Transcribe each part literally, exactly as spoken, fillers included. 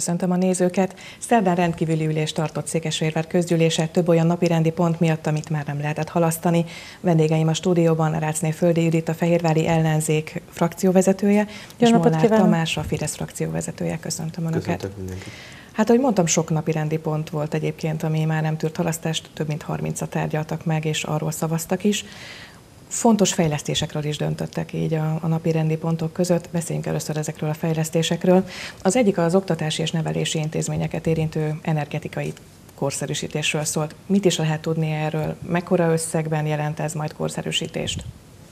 köszöntöm a nézőket. Szerdán rendkívüli ülést tartott Székesfehérvár közgyűlése több olyan napirendi pont miatt, amit már nem lehetett halasztani. Vendégeim a stúdióban Ráczné Földi Judit, a fehérvári ellenzék frakcióvezetője, és Molnár Tamás, a Fidesz frakcióvezetője. Köszöntöm Önöket. Köszöntök mindenkit. Hát, ahogy mondtam, sok napirendi pont volt egyébként, ami már nem tűrt halasztást, több mint harmincat tárgyaltak meg, és arról szavaztak is. Fontos fejlesztésekről is döntöttek így a, a napi rendi pontok között. Beszéljünk először ezekről a fejlesztésekről. Az egyik az oktatási és nevelési intézményeket érintő energetikai korszerűsítésről szólt. Mit is lehet tudni erről? Mekkora összegben jelent ez majd korszerűsítést?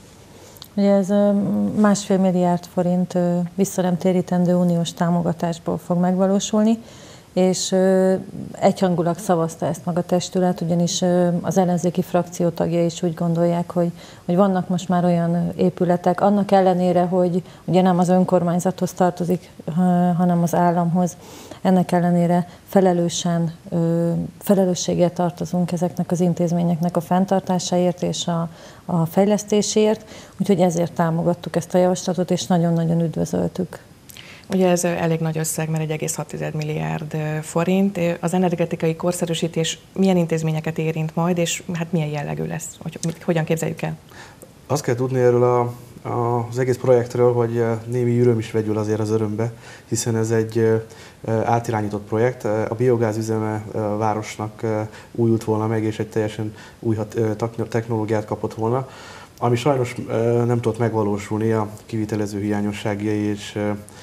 Ugye ez másfél milliárd forint visszanemtérítendő uniós támogatásból fog megvalósulni, és egyhangulag szavazta ezt maga a testület, ugyanis az ellenzéki frakció tagjai is úgy gondolják, hogy, hogy vannak most már olyan épületek, annak ellenére, hogy ugye nem az önkormányzathoz tartozik, hanem az államhoz, ennek ellenére felelősen, felelősséggel tartozunk ezeknek az intézményeknek a fenntartásáért és a, a fejlesztéséért, úgyhogy ezért támogattuk ezt a javaslatot, és nagyon-nagyon üdvözöltük. Ugye ez elég nagy összeg, mert egy egész hat milliárd forint. Az energetikai korszerűsítés milyen intézményeket érint majd, és hát milyen jellegű lesz? Hogy, hogyan képzeljük el? Azt kell tudni erről a, a, az egész projektről, hogy némi öröm is vegyül azért az örömbe, hiszen ez egy átirányított projekt. A biogázüzeme a városnak újult volna meg, és egy teljesen új technológiát kapott volna, ami sajnos nem tudott megvalósulni a kivitelező hiányosságai és,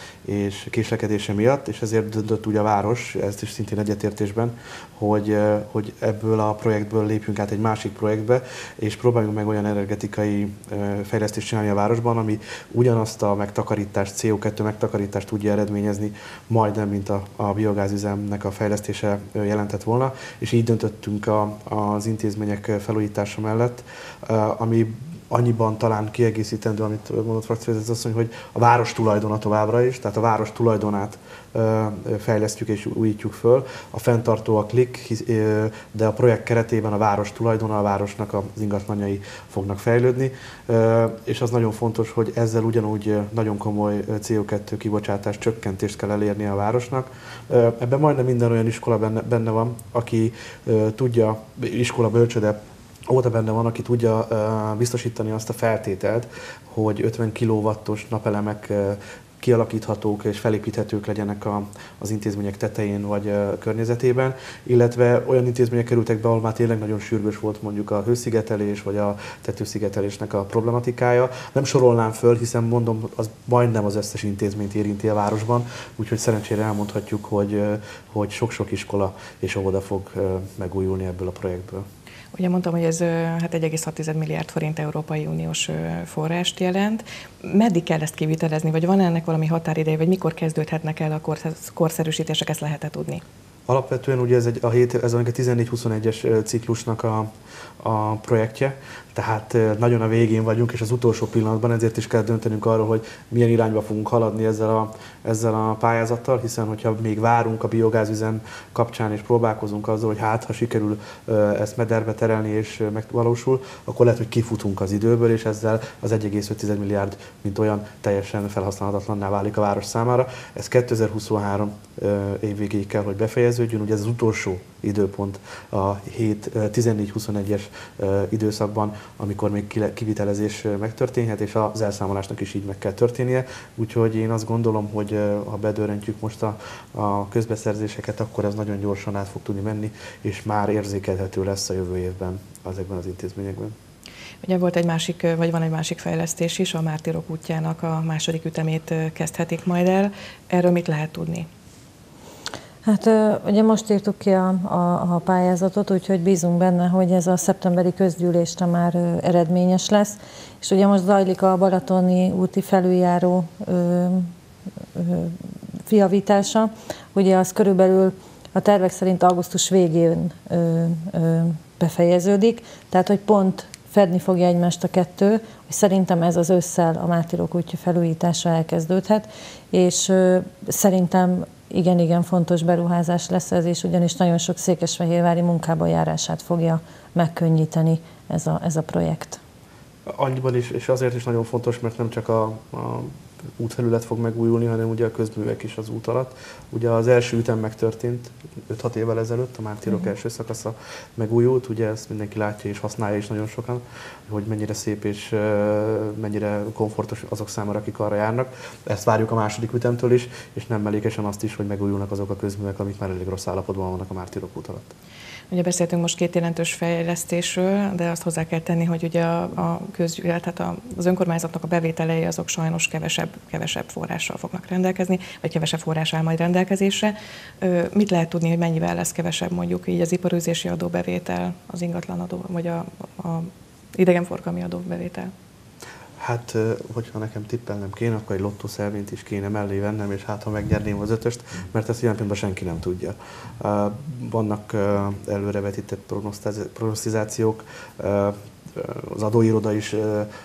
és késlekedése miatt, és ezért döntött úgy a város, ezt is szintén egyetértésben, hogy, hogy ebből a projektből lépjünk át egy másik projektbe, és próbáljunk meg olyan energetikai fejlesztést csinálni a városban, ami ugyanazt a megtakarítást, cé o kettő megtakarítást tudja eredményezni, majdnem, mint a, a biogázüzemnek a fejlesztése jelentett volna, és így döntöttünk a, az intézmények felújítása mellett, ami annyiban talán kiegészítendő, amit mondott frakcióvezető asszony, hogy a város tulajdona továbbra is, tehát a város tulajdonát fejlesztjük és újítjuk föl. A fenntartó a klik, de a projekt keretében a város tulajdona, a városnak az ingatlanjai fognak fejlődni, és az nagyon fontos, hogy ezzel ugyanúgy nagyon komoly cé o kettő kibocsátás csökkentést kell elérni a városnak. Ebben majdnem minden olyan iskola benne, benne van, aki tudja, iskola, bölcsöde, óta benne van, aki tudja uh, biztosítani azt a feltételt, hogy ötven kilowattos napelemek uh, kialakíthatók és felépíthetők legyenek a, az intézmények tetején vagy uh, környezetében, illetve olyan intézmények kerültek be, ahol már tényleg nagyon sürgős volt mondjuk a hőszigetelés vagy a tetőszigetelésnek a problematikája. Nem sorolnám föl, hiszen mondom, az majdnem az összes intézményt érinti a városban, úgyhogy szerencsére elmondhatjuk, hogy, uh, hogy sok-sok iskola és óvoda fog uh, megújulni ebből a projektből. Ugye mondtam, hogy ez hát egy egész hat milliárd forint Európai Uniós forrást jelent. Meddig kell ezt kivitelezni, vagy van ennek valami határideje, vagy mikor kezdődhetnek el a korszerűsítések, ezt lehet-e tudni? Alapvetően ugye ez, egy, a, hét, ez a tizennégy huszonegyes ciklusnak a, a projektje, tehát nagyon a végén vagyunk, és az utolsó pillanatban, ezért is kell döntenünk arról, hogy milyen irányba fogunk haladni ezzel a, ezzel a pályázattal, hiszen hogyha még várunk a biogázüzem kapcsán, és próbálkozunk azzal, hogy hát, ha sikerül ezt mederbe terelni és megvalósul, akkor lehet, hogy kifutunk az időből, és ezzel az egy egész öt milliárd, mint olyan, teljesen felhasználhatatlanná válik a város számára. Ez kétezer-huszonhárom év végéig kell, hogy befejeződjön, ugye ez az utolsó időpont a tizennégy huszonegyes időszakban, amikor még kivitelezés megtörténhet, és az elszámolásnak is így meg kell történnie. Úgyhogy én azt gondolom, hogy ha bedörrentjük most a, a közbeszerzéseket, akkor ez nagyon gyorsan át fog tudni menni, és már érzékelhető lesz a jövő évben ezekben az intézményekben. Ugye volt egy másik, vagy van egy másik fejlesztés is, a Mártírok útjának a második ütemét kezdhetik majd el. Erről mit lehet tudni? Hát ugye most írtuk ki a, a, a pályázatot, úgyhogy bízunk benne, hogy ez a szeptemberi közgyűlésre már eredményes lesz. És ugye most zajlik a balatoni úti felüljáró ö, ö, fiavítása. Ugye az körülbelül a tervek szerint augusztus végén ö, ö, befejeződik, tehát hogy pont fedni fogja egymást a kettő, hogy szerintem ez az ősszel a Mártírok útja felújítása elkezdődhet, és ö, szerintem igen-igen fontos beruházás lesz ez, és ugyanis nagyon sok székesfehérvári munkába járását fogja megkönnyíteni ez a, ez a projekt. Annyiban is, és azért is nagyon fontos, mert nem csak a, a útfelület fog megújulni, hanem ugye a közművek is az út alatt. Ugye az első ütem megtörtént öt-hat évvel ezelőtt, a Mártírok uh-huh. első szakasza megújult, ugye ezt mindenki látja és használja is nagyon sokan, hogy mennyire szép és mennyire komfortos azok számára, akik arra járnak. Ezt várjuk a második ütemtől is, és nem mellékesen azt is, hogy megújulnak azok a közművek, amik már elég rossz állapotban vannak a Mártírok út alatt. Ugye beszéltünk most két jelentős fejlesztésről, de azt hozzá kell tenni, hogy ugye a, a közgyűlölet, tehát az önkormányzatnak a bevételei azok sajnos kevesebb, kevesebb forrással fognak rendelkezni, vagy kevesebb forrás áll majd rendelkezésre. Mit lehet tudni, hogy mennyivel lesz kevesebb mondjuk így az iparűzési adóbevétel, az ingatlanadó, vagy a, a idegenforgalmi adóbevétel? Hát, hogyha nekem tippelnem kéne, akkor egy lottószervényt is kéne mellé vennem, és hát ha megnyerném az ötöst, mert ezt ilyen pillanatban senki nem tudja. Vannak előrevetített prognosztizációk, az adóiroda is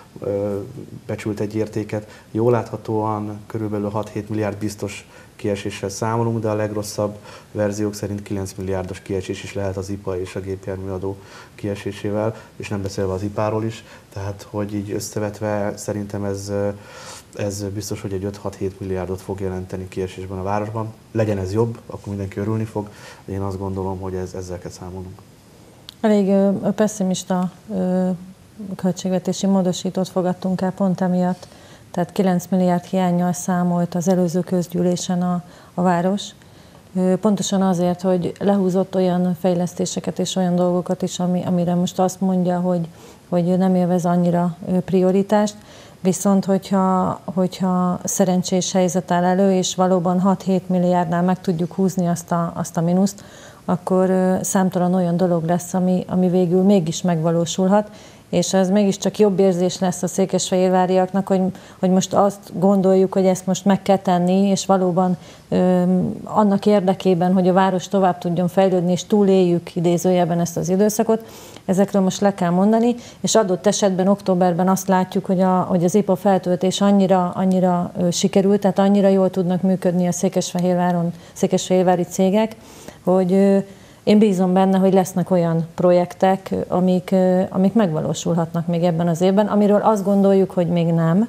becsült egy értéket. Jól láthatóan körülbelül hat-hét milliárd biztos kieséssel számolunk, de a legrosszabb verziók szerint kilenc milliárdos kiesés is lehet az i pé á és a gépjárműadó kiesésével, és nem beszélve az i pé á-ról is, tehát hogy így összevetve szerintem ez, ez biztos, hogy egy öt-hat-hét milliárdot fog jelenteni kiesésben a városban. Legyen ez jobb, akkor mindenki örülni fog, én azt gondolom, hogy ez, ezzel kell számolnunk. Elég pessimista költségvetési módosítót fogadtunk el pont emiatt, tehát kilenc milliárd hiánnyal számolt az előző közgyűlésen a, a város. Pontosan azért, hogy lehúzott olyan fejlesztéseket és olyan dolgokat is, ami, amire most azt mondja, hogy, hogy nem élvez annyira prioritást. Viszont, hogyha, hogyha szerencsés helyzet áll elő, és valóban hat-hét milliárdnál meg tudjuk húzni azt a, azt a mínuszt, akkor számtalan olyan dolog lesz, ami, ami végül mégis megvalósulhat, és ez mégiscsak jobb érzés lesz a székesfehérváriaknak, hogy, hogy most azt gondoljuk, hogy ezt most meg kell tenni, és valóban ö, annak érdekében, hogy a város tovább tudjon fejlődni, és túléljük idézőjelben ezt az időszakot, ezekről most le kell mondani, és adott esetben októberben azt látjuk, hogy, a, hogy az i pé á feltöltés annyira, annyira ö, sikerült, tehát annyira jól tudnak működni a Székesfehérváron, székesfehérvári cégek, hogy ö, én bízom benne, hogy lesznek olyan projektek, amik, amik megvalósulhatnak még ebben az évben, amiről azt gondoljuk, hogy még nem.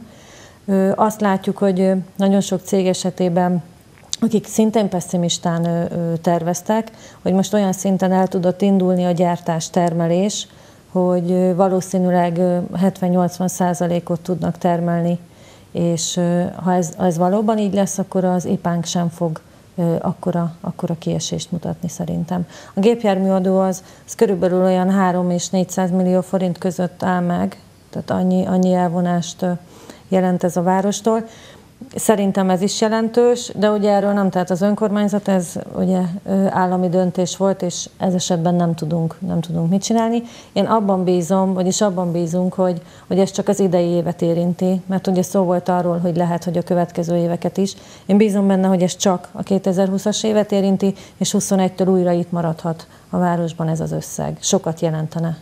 Azt látjuk, hogy nagyon sok cég esetében, akik szintén pessimistán terveztek, hogy most olyan szinten el tudott indulni a gyártás, termelés, hogy valószínűleg hetven-nyolcvan százalékot tudnak termelni, és ha ez, ha ez valóban így lesz, akkor az i pé á-nk sem fog akkora, akkora kiesést mutatni szerintem. A gépjárműadó az, az körülbelül olyan három és négyszáz millió forint között áll meg, tehát annyi, annyi elvonást jelent ez a várostól. Szerintem ez is jelentős, de ugye erről nem, tehát az önkormányzat, ez ugye állami döntés volt, és ez esetben nem tudunk, nem tudunk mit csinálni. Én abban bízom, vagyis abban bízunk, hogy, hogy ez csak az idei évet érinti, mert ugye szó volt arról, hogy lehet, hogy a következő éveket is. Én bízom benne, hogy ez csak a kétezer-húszas évet érinti, és huszonegytől újra itt maradhat a városban ez az összeg. Sokat jelentene.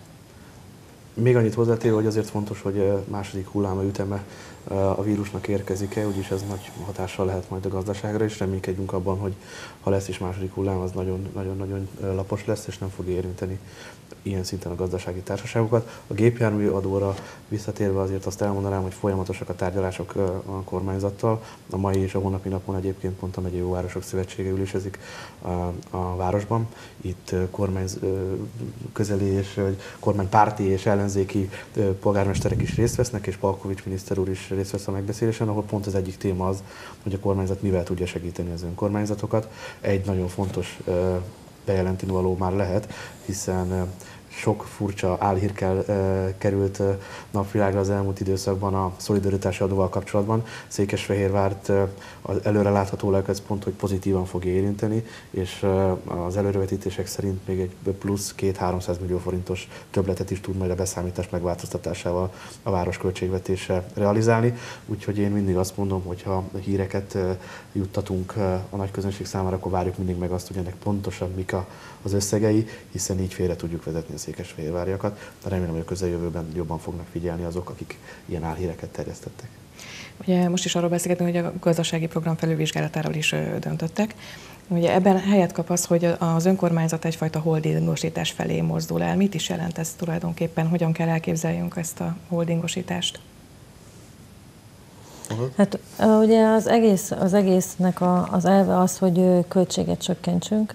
Még annyit hozzátéve, hogy azért fontos, hogy második hulláma üteme a vírusnak érkezik-e, úgyis ez nagy hatással lehet majd a gazdaságra, és reménykedjünk abban, hogy ha lesz is második hullám, az nagyon-nagyon lapos lesz, és nem fog érinteni ilyen szinten a gazdasági társaságokat. A gépjármű adóra visszatérve azért azt elmondanám, hogy folyamatosak a tárgyalások a kormányzattal. A mai és a holnapi napon egyébként pont a Megyei Jóvárosok Szövetsége ülésezik a, a városban. Itt kormány közeli és kormánypárti és ellenzéki polgármesterek is részt vesznek, és Palkovics miniszter úr is részt vesz a megbeszélésen, ahol pont az egyik téma az, hogy a kormányzat mivel tudja segíteni az önkormányzatokat. Egy nagyon fontos bejelenteni való már lehet, hiszen sok furcsa álhírkel került napvilágra az elmúlt időszakban a szolidaritási adóval kapcsolatban. Székesfehérvárt az előreláthatólag ez pont, hogy pozitívan fogja érinteni, és az előrevetítések szerint még egy plusz két-háromszáz millió forintos többletet is tud majd a beszámítás megváltoztatásával a város költségvetése realizálni. Úgyhogy én mindig azt mondom, hogy ha híreket juttatunk a nagy közönség számára, akkor várjuk mindig meg azt, hogy ennek pontosan mik az összegei, hiszen így félre tudjuk vezetni a székesfehérváriakat. Remélem, hogy a közeljövőben jobban fognak figyelni azok, akik ilyen álhíreket terjesztettek. Ugye most is arról beszélgetünk, hogy a gazdasági program felülvizsgálatáról is döntöttek. Ugye ebben helyet kap az, hogy az önkormányzat egyfajta holdingosítás felé mozdul el. Mit is jelent ez tulajdonképpen? Hogyan kell elképzeljünk ezt a holdingosítást? mondod? Hát ugye az, egész, az egésznek a, az elve az, hogy költséget csökkentsünk,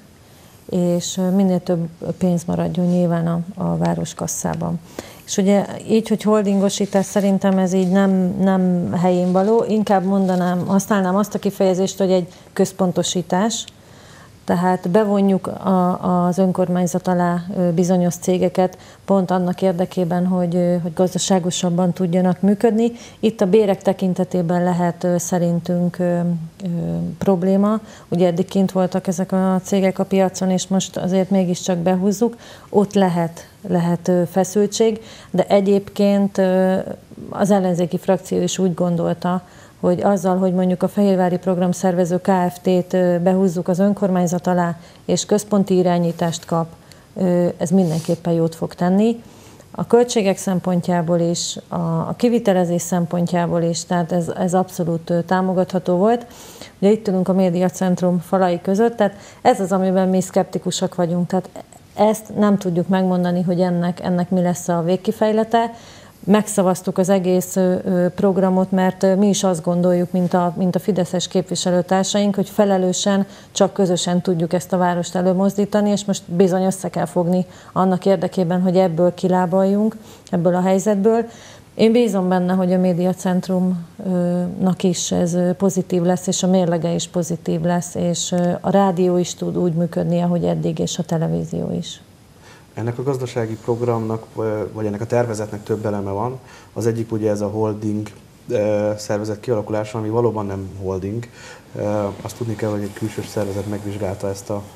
és minél több pénz maradjon nyilván a, a városkasszában. És ugye így, hogy holdingosítás, szerintem ez így nem, nem helyén való, inkább mondanám, használnám azt a kifejezést, hogy egy központosítás, tehát bevonjuk a, az önkormányzat alá bizonyos cégeket pont annak érdekében, hogy, hogy gazdaságosabban tudjanak működni. Itt a bérek tekintetében lehet szerintünk ö, ö, probléma. Ugye eddig kint voltak ezek a cégek a piacon, és most azért mégiscsak behúzzuk. Ott lehet, lehet feszültség, de egyébként az ellenzéki frakció is úgy gondolta, hogy azzal, hogy mondjuk a Fehérvári Programszervező Kft-t behúzzuk az önkormányzat alá, és központi irányítást kap, ez mindenképpen jót fog tenni. A költségek szempontjából is, a kivitelezés szempontjából is, tehát ez, ez abszolút támogatható volt. Ugye itt ülünk a médiacentrum falai között, tehát ez az, amiben mi szkeptikusak vagyunk. Tehát ezt nem tudjuk megmondani, hogy ennek, ennek mi lesz a végkifejlete. Megszavaztuk az egész programot, mert mi is azt gondoljuk, mint a, mint a fideszes képviselőtársaink, hogy felelősen, csak közösen tudjuk ezt a várost előmozdítani, és most bizony össze kell fogni annak érdekében, hogy ebből kilábaljunk, ebből a helyzetből. Én bízom benne, hogy a médiacentrumnak is ez pozitív lesz, és a mérlege is pozitív lesz, és a rádió is tud úgy működni, ahogy eddig, és a televízió is. Ennek a gazdasági programnak, vagy ennek a tervezetnek több eleme van. Az egyik ugye ez a holding szervezet kialakulása, ami valóban nem holding. Azt tudni kell, hogy egy külsős szervezet megvizsgálta ezt a,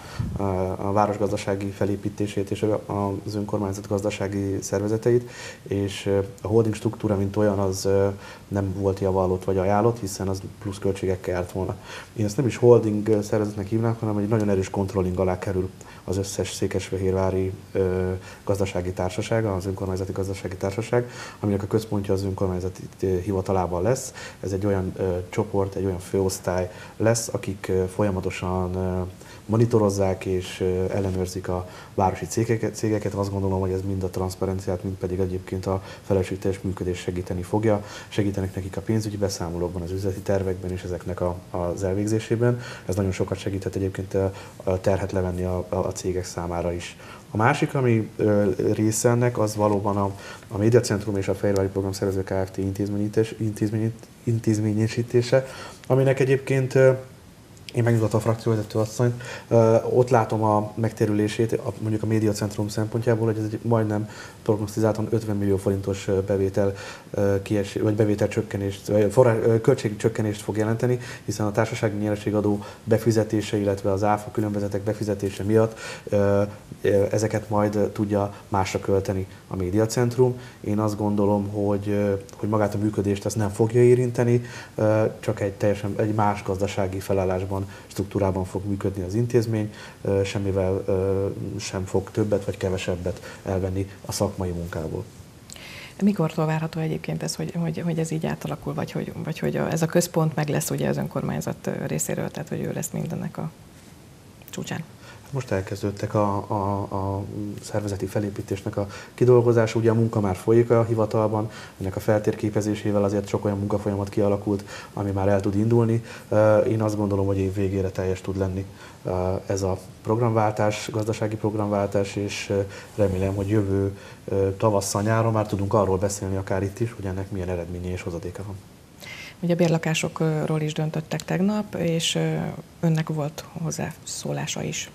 a városgazdasági felépítését és az önkormányzat gazdasági szervezeteit, és a holding struktúra, mint olyan, az nem volt javallott vagy ajánlott, hiszen az plusz költségekkel járt volna. Én ezt nem is holding szervezetnek hívnám, hanem egy nagyon erős kontrolling alá kerül az összes székesfehérvári ö, gazdasági társaság, az önkormányzati gazdasági társaság, aminek a központja az önkormányzati hivatalában lesz. Ez egy olyan ö, csoport, egy olyan főosztály lesz, akik ö, folyamatosan ö, monitorozzák és ö, ellenőrzik a városi cégeket, cégeket. Azt gondolom, hogy ez mind a transzparenciát, mind pedig egyébként a felelősségteljes működést segíteni fogja. Segítenek nekik a pénzügyi beszámolókban, az üzleti tervekben és ezeknek a, az elvégzésében. Ez nagyon sokat segíthet egyébként a, a terhet levenni a, a, a cégek számára is. A másik, ami ö, része ennek, az valóban a, a Médiacentrum és a Fehérvári Programszervező Kft. Intézmény, intézményesítése, aminek egyébként ö, én megnyugtatom a frakcióvezető asszonyt, ott látom a megtérülését, mondjuk a médiacentrum szempontjából, hogy ez egy majdnem prognosztizáltan ötven millió forintos bevétel kiesés, vagy bevétel csökkenést, vagy költségcsökkenést fog jelenteni, hiszen a társasági nyereségadó befizetése, illetve az áfa különbözetek befizetése miatt ezeket majd tudja másra költeni a médiacentrum. Én azt gondolom, hogy, hogy magát a működést ezt nem fogja érinteni, csak egy teljesen egy más gazdasági felállásban, struktúrában fog működni az intézmény, semmivel sem fog többet vagy kevesebbet elvenni a szakmai munkából. Mikortól várható egyébként ez, hogy, hogy, hogy ez így átalakul, vagy hogy, vagy hogy ez a központ meg lesz ugye az önkormányzat részéről, tehát hogy ő lesz mindennek a csúcsán? Most elkezdődtek a, a, a szervezeti felépítésnek a kidolgozása, ugye a munka már folyik a hivatalban, ennek a feltérképezésével azért sok olyan munkafolyamat kialakult, ami már el tud indulni. Én azt gondolom, hogy év végére teljes tud lenni ez a programváltás, gazdasági programváltás, és remélem, hogy jövő tavasszal, nyáron már tudunk arról beszélni akár itt is, hogy ennek milyen eredménye és hozadéka van. Ugye a bérlakásokról is döntöttek tegnap, és önnek volt hozzá szólása is.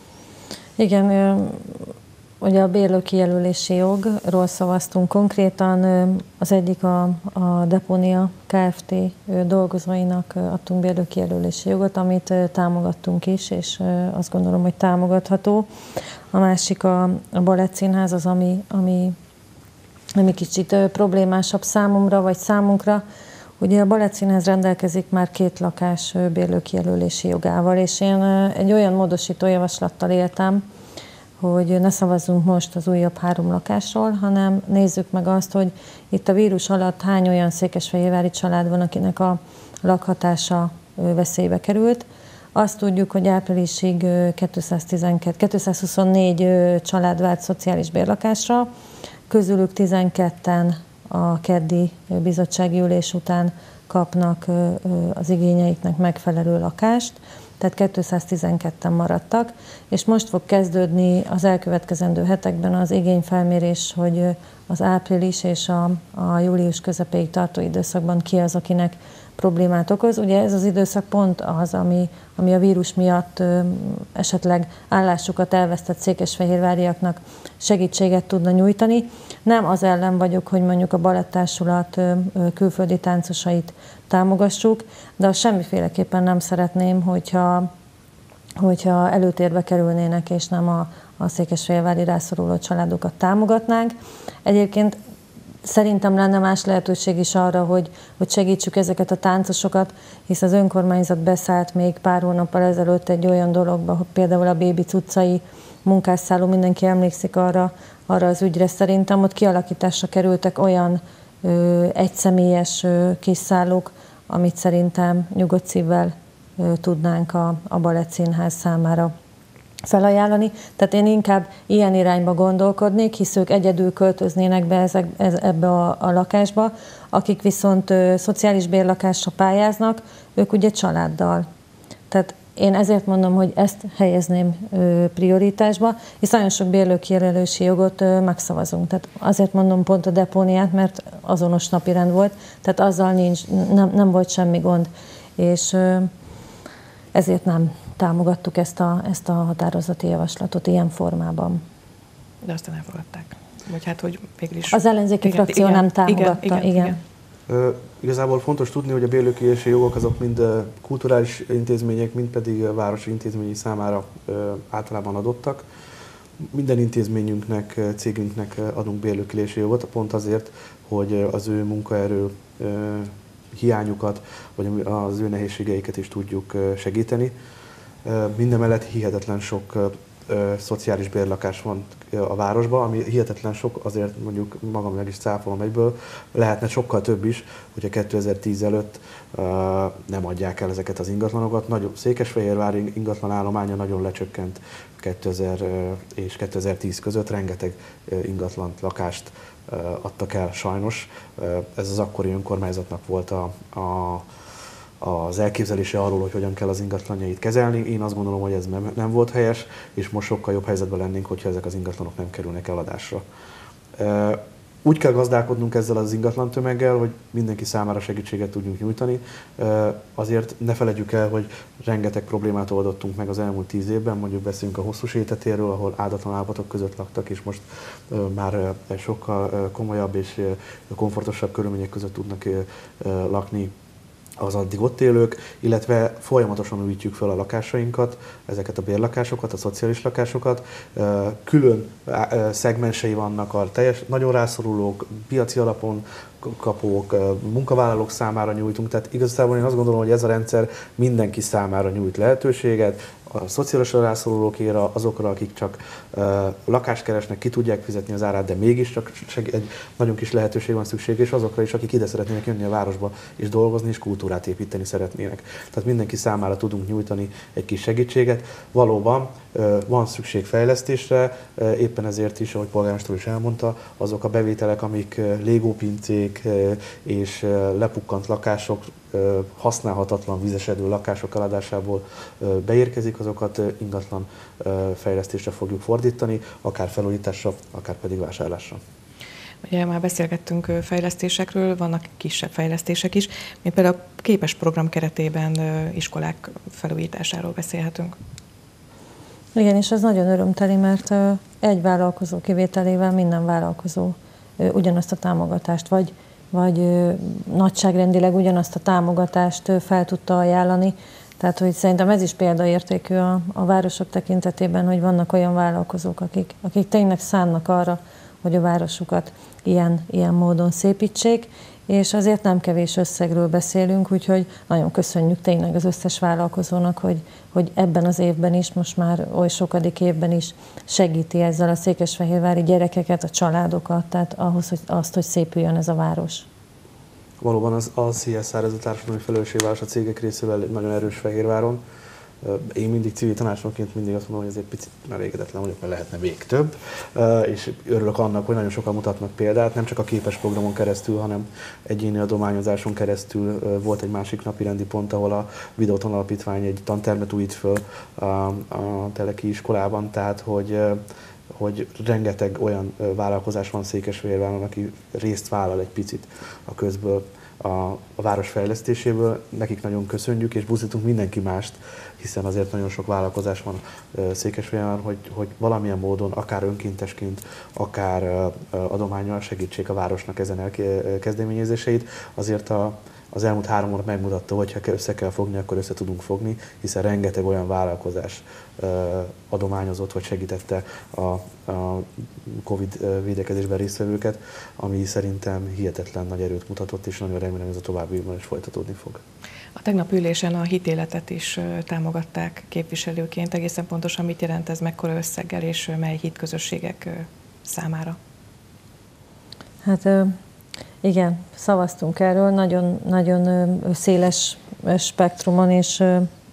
Igen, ugye a bérlőkijelölési jogról szavaztunk konkrétan, az egyik a, a Depónia Kft. Dolgozóinak adtunk bérlőkijelölési jogot, amit támogattunk is, és azt gondolom, hogy támogatható. A másik a, a Balett Színház, az, ami, ami, ami kicsit problémásabb számomra, vagy számunkra. Ugye a Balett Színház rendelkezik már két lakás bérlőkijelölési jogával, és én egy olyan módosító javaslattal éltem, hogy ne szavazzunk most az újabb három lakásról, hanem nézzük meg azt, hogy itt a vírus alatt hány olyan székesfehérvári család van, akinek a lakhatása veszélybe került. Azt tudjuk, hogy áprilisig kétszáztizenkettő, kétszázhuszonnégy család vált szociális bérlakásra, közülük tizenketten a keddi bizottsági ülés után kapnak az igényeiknek megfelelő lakást, tehát kétszáztizenketten maradtak, és most fog kezdődni az elkövetkezendő hetekben az igényfelmérés, hogy az április és a, a július közepéig tartó időszakban ki az, akinek problémát okoz. Ugye ez az időszak pont az, ami, ami a vírus miatt ö, esetleg állásukat elvesztett székesfehérváriaknak segítséget tudna nyújtani. Nem az ellen vagyok, hogy mondjuk a Balett-társulat ö, külföldi táncosait támogassuk, de azt semmiféleképpen nem szeretném, hogyha, hogyha előtérbe kerülnének, és nem a, a székesfehérvári rászoruló családokat támogatnánk. Egyébként szerintem lenne más lehetőség is arra, hogy, hogy segítsük ezeket a táncosokat, hisz az önkormányzat beszállt még pár hónappal ezelőtt egy olyan dologba, hogy például a Bébic utcai munkásszálló, mindenki emlékszik arra, arra az ügyre, szerintem ott kialakításra kerültek olyan ö, egyszemélyes ö, kis szállók, amit szerintem nyugodt szívvel ö, tudnánk a, a Balett Színház számára felajánlani. Tehát én inkább ilyen irányba gondolkodnék, hisz ők egyedül költöznének be ezek, ez, ebbe a, a lakásba, akik viszont ö, szociális bérlakásra pályáznak, ők ugye családdal. Tehát én ezért mondom, hogy ezt helyezném ö, prioritásba, hisz nagyon sok bérlőkijelölési jogot ö, megszavazunk. Tehát azért mondom pont a depóniát, mert azonos napirend volt, tehát azzal nincs, nem, nem volt semmi gond. És ö, ezért nem támogattuk ezt a, ezt a határozati javaslatot ilyen formában. De aztán elfogadták. Vagy hát, hogy végül is... Az ellenzéki igen, frakció igen, nem támogatta, igen. igen, igen. igen. Ö, igazából fontos tudni, hogy a bérlőkijelölési jogok azok mind kulturális intézmények, mind pedig városi intézményi számára ö, általában adottak. Minden intézményünknek, cégünknek adunk bérlőkijelölési jogot, pont azért, hogy az ő munkaerő ö, hiányukat, vagy az ő nehézségeiket is tudjuk segíteni. Mindemellett hihetetlen sok ö, szociális bérlakás van a városban, ami hihetetlen sok, azért mondjuk magam meg is cáfolom egyből, lehetne sokkal több is, hogyha kétezer-tíz előtt ö, nem adják el ezeket az ingatlanokat. Nagyobb Székesfehérvári ingatlan állománya nagyon lecsökkent kétezer és kétezer-tíz között, rengeteg ingatlant, lakást ö, adtak el sajnos. Ez az akkori önkormányzatnak volt a, a az elképzelése arról, hogy hogyan kell az ingatlanjait kezelni. Én azt gondolom, hogy ez nem, nem volt helyes, és most sokkal jobb helyzetben lennénk, hogyha ezek az ingatlanok nem kerülnek eladásra. Úgy kell gazdálkodnunk ezzel az ingatlan tömeggel, hogy mindenki számára segítséget tudjunk nyújtani. Azért ne feledjük el, hogy rengeteg problémát oldottunk meg az elmúlt tíz évben, mondjuk beszélünk a Hosszú sétatéről, ahol áldatlan állapotok között laktak, és most már sokkal komolyabb és komfortosabb körülmények között tudnak lakni az addig ott élők, illetve folyamatosan újítjuk fel a lakásainkat, ezeket a bérlakásokat, a szociális lakásokat. Külön szegmensei vannak a teljes, nagyon rászorulók, piaci alapon kapók, munkavállalók számára nyújtunk, tehát igazából én azt gondolom, hogy ez a rendszer mindenki számára nyújt lehetőséget, a szociálisan rászorulókéra, azokra, akik csak uh, lakást keresnek, ki tudják fizetni az árát, de mégiscsak egy nagyon kis lehetőség van szükség, és azokra is, akik ide szeretnének jönni a városba, és dolgozni, és kultúrát építeni szeretnének. Tehát mindenki számára tudunk nyújtani egy kis segítséget. Valóban uh, van szükség fejlesztésre, uh, éppen ezért is, ahogy polgármester is elmondta, azok a bevételek, amik uh, légópincék uh, és uh, lepukkant lakások, használhatatlan vízesedő lakások eladásából beérkezik, azokat ingatlan fejlesztésre fogjuk fordítani, akár felújításra, akár pedig vásárlásra. Ugye már beszélgettünk fejlesztésekről, vannak kisebb fejlesztések is, mint például a képes program keretében iskolák felújításáról beszélhetünk. Igen, és ez nagyon örömteli, mert egy vállalkozó kivételével minden vállalkozó ugyanazt a támogatást, vagy vagy ö, nagyságrendileg ugyanazt a támogatást ö, fel tudta ajánlani. Tehát, hogy szerintem ez is példaértékű a, a városok tekintetében, hogy vannak olyan vállalkozók, akik, akik tényleg szánnak arra, hogy a városukat ilyen, ilyen módon szépítsék, és azért nem kevés összegről beszélünk, úgyhogy nagyon köszönjük tényleg az összes vállalkozónak, hogy, hogy ebben az évben is, most már oly sokadik évben is segíti ezzel a székesfehérvári gyerekeket, a családokat, tehát ahhoz, hogy azt, hogy szépüljön ez a város. Valóban az a cé es er, ez a társadalmi felelősségvállalás a cégek részéről nagyon erős Fehérváron. Én mindig civil tanácsnokként mindig azt mondom, hogy ez egy picit elégedetlen vagyok, mert lehetne még több, és örülök annak, hogy nagyon sokan mutatnak példát, nem csak a képes programon keresztül, hanem egyéni adományozáson keresztül. Volt egy másik napirendi pont, ahol a Videóton Alapítvány egy tantermet újít föl a, a Teleki iskolában, tehát hogy hogy rengeteg olyan vállalkozás van Székesfehérváron, aki részt vállal egy picit a közből, a, a város fejlesztéséből. Nekik nagyon köszönjük, és buzdítunk mindenki mást, hiszen azért nagyon sok vállalkozás van Székesfehérváron, hogy, hogy valamilyen módon, akár önkéntesként, akár adománnyal segítsék a városnak ezen kezdeményezéseit. Azért a Az elmúlt három óra megmutatta, hogy ha össze kell fogni, akkor össze tudunk fogni, hiszen rengeteg olyan vállalkozás adományozott, vagy segítette a, a Covid védekezésben résztvevőket, ami szerintem hihetetlen nagy erőt mutatott, és nagyon remélem, hogy ez a továbbiakban is folytatódni fog. A tegnap ülésen a hitéletet is támogatták képviselőként. Egészen pontosan mit jelent ez, mekkora összeggel, és mely hitközösségek számára? Hát... Igen, szavaztunk erről, nagyon, nagyon széles spektrumon, és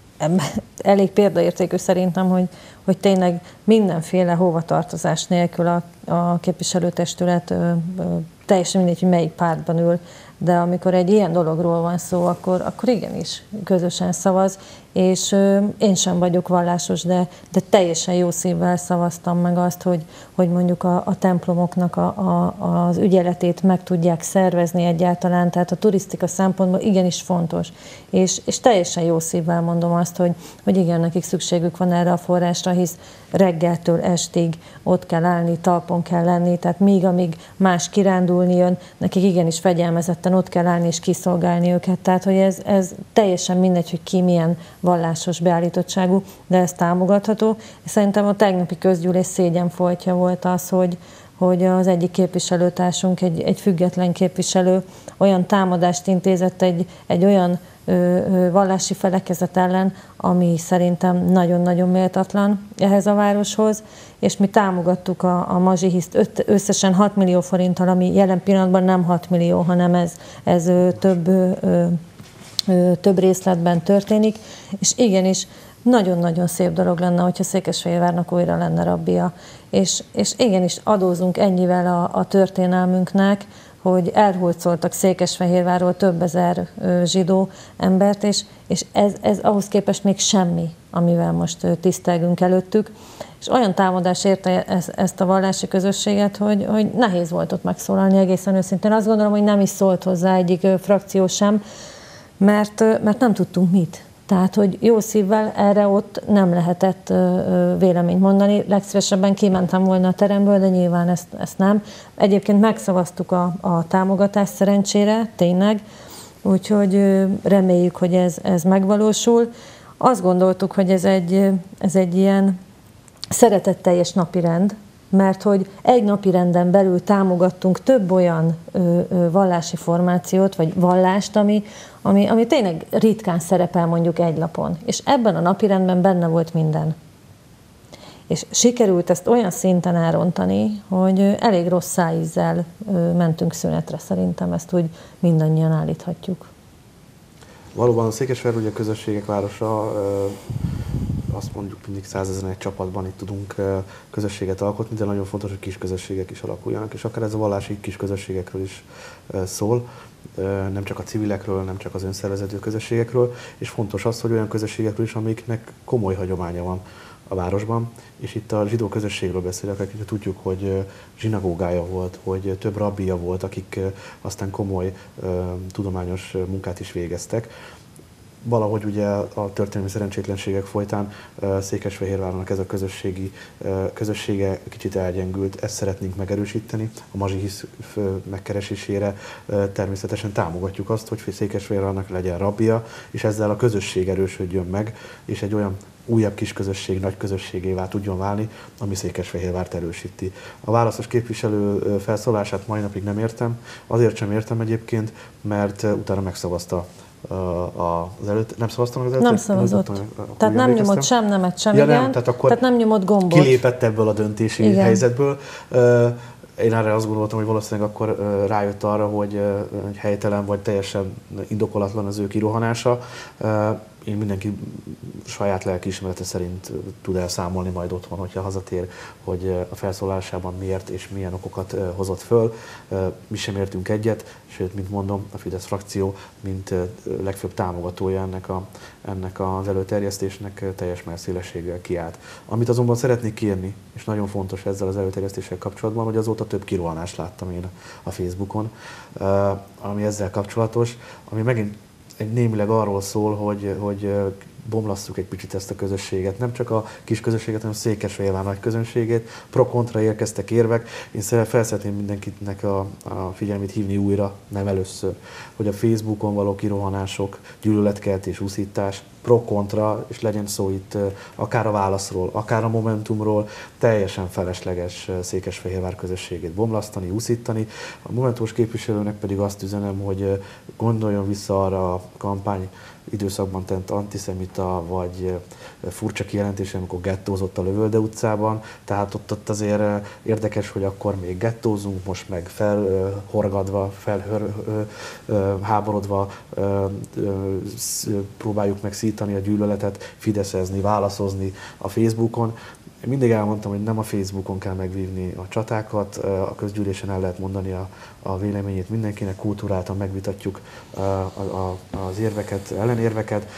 elég példaértékű szerintem, hogy, hogy tényleg mindenféle hovatartozás nélkül a, a képviselőtestület teljesen mindegy, hogy melyik pártban ül, de amikor egy ilyen dologról van szó, akkor, akkor igenis közösen szavaz, és én sem vagyok vallásos, de, de teljesen jó szívvel szavaztam meg azt, hogy, hogy mondjuk a, a templomoknak a, a, az ügyeletét meg tudják szervezni egyáltalán, tehát a turisztika szempontból igenis fontos, és, és teljesen jó szívvel mondom azt, hogy, hogy igen, nekik szükségük van erre a forrásra, hisz reggeltől estig ott kell állni, talpon kell lenni, tehát míg amíg más kirándulni jön, nekik igenis fegyelmezetten ott kell állni és kiszolgálni őket, tehát hogy ez, ez teljesen mindegy, hogy ki milyen vallásos beállítottságú, de ez támogatható. Szerintem a tegnapi közgyűlés szégyenfoltja volt az, hogy, hogy az egyik képviselőtársunk, egy, egy független képviselő olyan támadást intézett egy, egy olyan ö, ö, vallási felekezet ellen, ami szerintem nagyon-nagyon méltatlan ehhez a városhoz, és mi támogattuk a, a Mazsihiszt összesen hat millió forinttal, ami jelen pillanatban nem hat millió, hanem ez, ez ö, több ö, ö, több részletben történik, és igenis nagyon-nagyon szép dolog lenne, hogyha Székesfehérvárnak újra lenne rabbia. És, és igenis adózunk ennyivel a, a történelmünknek, hogy elhurcoltak Székesfehérvárról több ezer ö, zsidó embert, és, és ez, ez ahhoz képest még semmi, amivel most ö, tisztelgünk előttük. És olyan támadás érte ezt, ezt a vallási közösséget, hogy, hogy nehéz volt ott megszólalni egészen őszintén. Azt gondolom, hogy nem is szólt hozzá egyik ö, frakció sem, mert, mert nem tudtunk mit. Tehát, hogy jó szívvel erre ott nem lehetett véleményt mondani. Legszívesebben kimentem volna a teremből, de nyilván ezt, ezt nem. Egyébként megszavaztuk a, a támogatást szerencsére, tényleg, úgyhogy reméljük, hogy ez, ez megvalósul. Azt gondoltuk, hogy ez egy, ez egy ilyen szeretetteljes napirend, mert hogy egy napirenden belül támogattunk több olyan ö, ö, vallási formációt, vagy vallást, ami, ami, ami tényleg ritkán szerepel mondjuk egy lapon. És ebben a napirendben benne volt minden. És sikerült ezt olyan szinten elrontani, hogy elég rossz szájízzel mentünk szünetre. Szerintem ezt úgy mindannyian állíthatjuk. Valóban a Székesfehérvár ugye a közösségek városa, azt mondjuk mindig százezen egy csapatban itt tudunk közösséget alkotni, de nagyon fontos, hogy kis közösségek is alakuljanak, és akár ez a vallási kis közösségekről is szól, nem csak a civilekről, nem csak az önszervezető közösségekről, és fontos az, hogy olyan közösségekről is, amiknek komoly hagyománya van a városban, és itt a zsidó közösségről beszélek, akik tudjuk, hogy zsinagógája volt, hogy több rabbija volt, akik aztán komoly tudományos munkát is végeztek. Valahogy ugye a történelmi szerencsétlenségek folytán Székesfehérvárnak ez a közösségi, közössége kicsit elgyengült, ezt szeretnénk megerősíteni. A Mazsihisz megkeresésére természetesen támogatjuk azt, hogy Székesfehérvárnak legyen rabbia, és ezzel a közösség erősödjön meg, és egy olyan újabb kis közösség, nagy közösségévá tudjon válni, ami Székesfehérvárt erősíti. A választos képviselő felszólását mai napig nem értem, azért sem értem egyébként, mert utána megszavazta az előtt, nem szavaztam az előtt? Nem szavazott. Tehát nem nyomott sem nemet, sem ja, igen, nem, tehát, akkor tehát nem nyomott gombot. Kilépett ebből a döntési igen. helyzetből. Én erre azt gondoltam, hogy valószínűleg akkor rájött arra, hogy helytelen vagy teljesen indokolatlan az ő kirohanása. én mindenki saját lelkiismerete szerint tud elszámolni majd otthon, hogyha hazatér, hogy a felszólásában miért és milyen okokat hozott föl. Mi sem értünk egyet, sőt, mint mondom, a Fidesz frakció, mint legfőbb támogatója ennek, a, ennek az előterjesztésnek teljes messzélességgel kiállt. Amit azonban szeretnék kérni, és nagyon fontos ezzel az előterjesztéssel kapcsolatban, hogy azóta több kirohanást láttam én a Facebookon, ami ezzel kapcsolatos, ami megint egy némileg arról szól, hogy, hogy bomlasszuk egy picit ezt a közösséget. Nem csak a kis közösséget, hanem a Székesfehérvár nagy közönségét. Pro-kontra érkeztek érvek. Én felszeretném mindenkinek a, a figyelmét hívni újra, nem először, hogy a Facebookon való kirohanások, gyűlöletkeltés, úszítás, pro-kontra, és legyen szó itt akár a Válaszról, akár a Momentumról, teljesen felesleges Székesfehérvár közösségét bomlasztani, úszítani. A Momentumos képviselőnek pedig azt üzenem, hogy gondoljon vissza arra a kampány időszakban tett antiszemita vagy furcsa kijelentése, amikor gettózott a Lövölde utcában. Tehát ott, ott azért érdekes, hogy akkor még gettózunk, most meg felhorgadva, felháborodva próbáljuk meg szítani a gyűlöletet, fideszezni, válaszozni a Facebookon. Én mindig elmondtam, hogy nem a Facebookon kell megvívni a csatákat, a közgyűlésen el lehet mondani a, a véleményét mindenkinek, kultúráltan megvitatjuk a, a, az érveket, ellenérveket.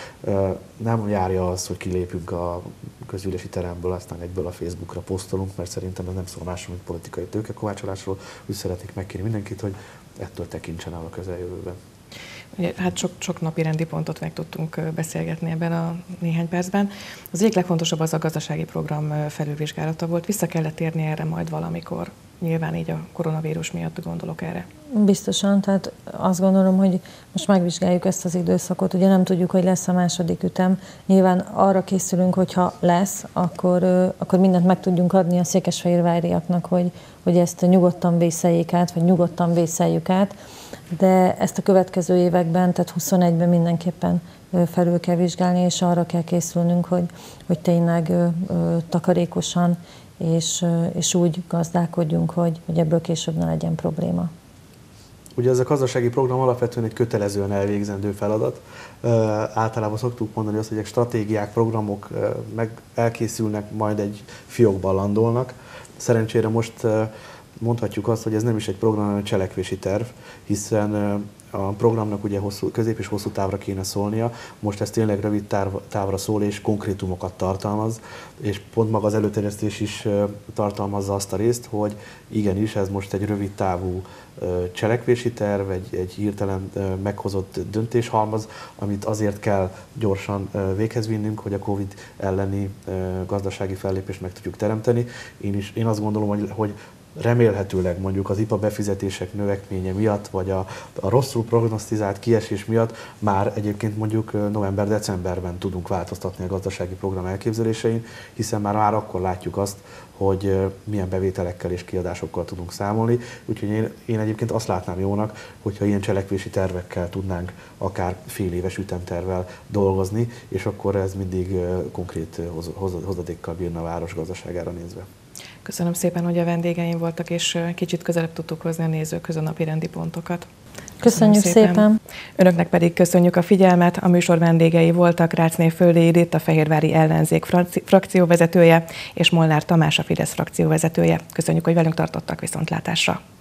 Nem járja az, hogy kilépünk a közgyűlési teremből, aztán egyből a Facebookra posztolunk, mert szerintem ez nem szól másról, mint politikai tőkekovácsolásról. Úgy szeretnék megkérni mindenkit, hogy ettől tekintsen el a közeljövőben. Ugye, hát sok, sok napi rendi pontot meg tudtunk beszélgetni ebben a néhány percben. Az egyik legfontosabb az a gazdasági program felülvizsgálata volt. Vissza kellett térni erre majd valamikor. Nyilván így a koronavírus miatt gondolok erre. Biztosan, tehát azt gondolom, hogy most megvizsgáljuk ezt az időszakot. Ugye nem tudjuk, hogy lesz a második ütem. Nyilván arra készülünk, hogyha lesz, akkor, akkor mindent meg tudjunk adni a székesfehérváriaknak, hogy, hogy ezt nyugodtan vészeljék át, vagy nyugodtan vészeljük át. De ezt a következő években, tehát huszonegyben mindenképpen felül kell vizsgálni, és arra kell készülnünk, hogy, hogy tényleg takarékosan és, és úgy gazdálkodjunk, hogy, hogy ebből később ne legyen probléma. Ugye ez a gazdasági program alapvetően egy kötelezően elvégzendő feladat. Uh, általában szoktuk mondani azt, hogy egy stratégiák, programok uh, meg elkészülnek, majd egy fiókban landolnak. Szerencsére most uh, mondhatjuk azt, hogy ez nem is egy program, hanem egy cselekvési terv, hiszen uh, a programnak ugye hosszú, közép és hosszú távra kéne szólnia, most ez tényleg rövid távra szól és konkrétumokat tartalmaz, és pont maga az előterjesztés is tartalmazza azt a részt, hogy igenis ez most egy rövid távú cselekvési terv, egy, egy hirtelen meghozott döntéshalmaz, amit azért kell gyorsan véghez vinnünk, hogy a Covid elleni gazdasági fellépést meg tudjuk teremteni. Én, is, én azt gondolom, hogy, hogy remélhetőleg mondjuk az i pé á befizetések növekménye miatt, vagy a, a rosszul prognosztizált kiesés miatt már egyébként mondjuk november-decemberben tudunk változtatni a gazdasági program elképzelésein, hiszen már, már akkor látjuk azt, hogy milyen bevételekkel és kiadásokkal tudunk számolni. Úgyhogy én, én egyébként azt látnám jónak, hogyha ilyen cselekvési tervekkel tudnánk akár fél éves ütemtervvel dolgozni, és akkor ez mindig konkrét hozadékkal bírna a város gazdaságára nézve. Köszönöm szépen, hogy a vendégeim voltak, és kicsit közelebb tudtuk hozni a nézőkhöz a napi rendi pontokat. Köszönjük, Köszönjük szépen. szépen! Önöknek pedig köszönjük a figyelmet. A műsor vendégei voltak Ráczné Földi Edith, a Fehérvári Ellenzék frakcióvezetője, és Molnár Tamás, a Fidesz frakcióvezetője. Köszönjük, hogy velünk tartottak, viszontlátásra!